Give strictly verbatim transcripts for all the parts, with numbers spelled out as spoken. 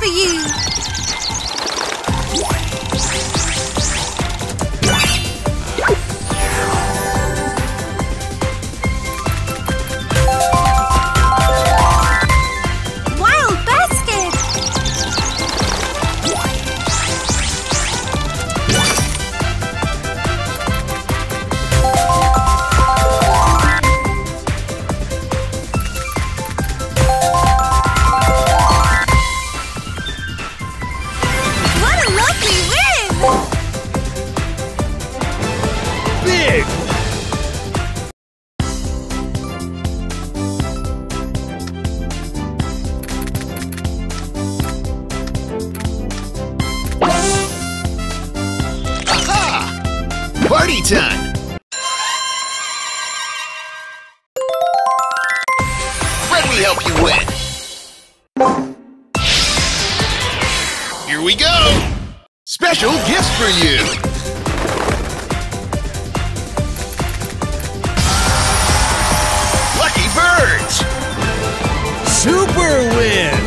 for you! Wild basket! Party time! Let me help you win! Here we go! Special gifts for you! Lucky birds! Super win!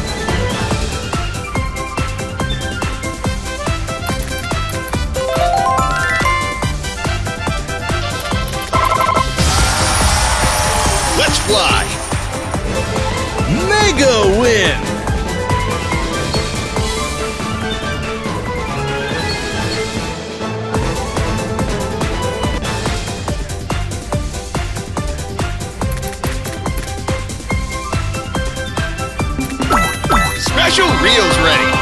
Let's fly! Mega win! Special reels ready!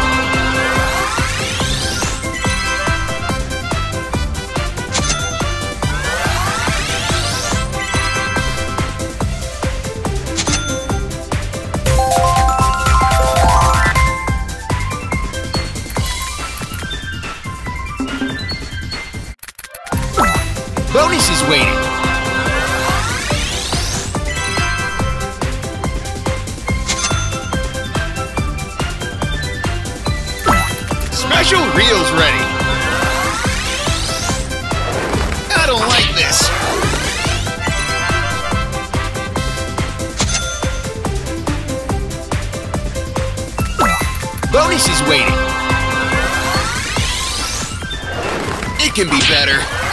Bonus is waiting! Special reels ready! I don't like this! Bonus is waiting! It can be better!